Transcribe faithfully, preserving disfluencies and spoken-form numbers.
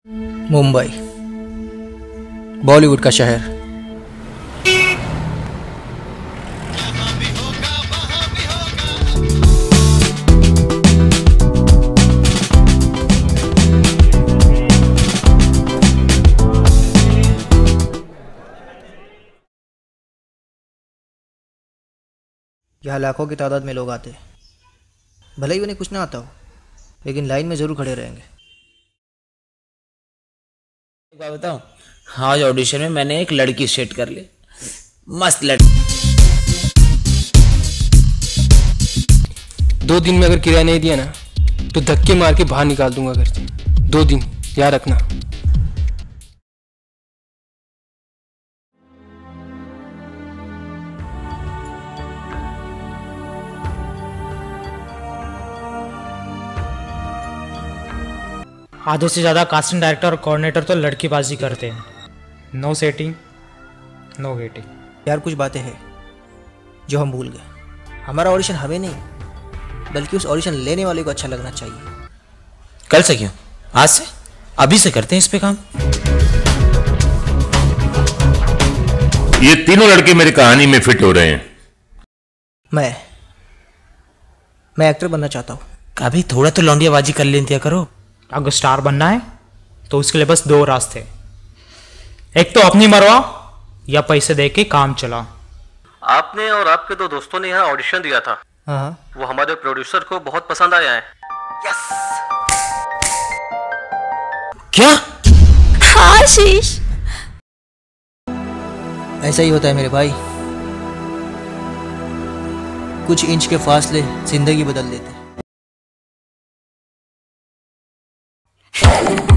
मुंबई, बॉलीवुड का शहर। यहाँ लाखों की तादाद में लोग आते हैं, भले ही उन्हें कुछ ना आता हो, लेकिन लाइन में ज़रूर खड़े रहेंगे। एक बात बताऊं, आज ऑडिशन में मैंने एक लड़की सेट कर ली, मस्त लड़की। दो दिन में अगर किराया नहीं दिया ना तो धक्के मार के बाहर निकाल दूंगा घर से। दो दिन याद रखना। आधे से ज़्यादा कास्टिंग डायरेक्टर और कोऑर्डिनेटर तो लड़कीबाजी करते हैं। No setting, no waiting. यार कुछ बातें हैं जो हम भूल गए। हमारा ऑडिशन हमें नहीं, बल्कि उस ऑडिशन लेने वाले को अच्छा लगना चाहिए। कल से क्यों, आज से, अभी से करते हैं इस पे काम। ये तीनों लड़के मेरी कहानी में फिट हो रहे हैं। मैं मैं एक्टर बनना चाहता हूँ। कभी थोड़ा तो लौंडियाबाजी कर लेती करो। अगर स्टार बनना है तो उसके लिए बस दो रास्ते, एक तो अपनी मरवा या पैसे दे के काम चला। आपने और आपके दो दोस्तों ने यहाँ ऑडिशन दिया था। हाँ, वो हमारे प्रोड्यूसर को बहुत पसंद आया है। यस। क्या? हाँ शीश, ऐसा ही होता है मेरे भाई, कुछ इंच के फासले जिंदगी बदल देते हैं।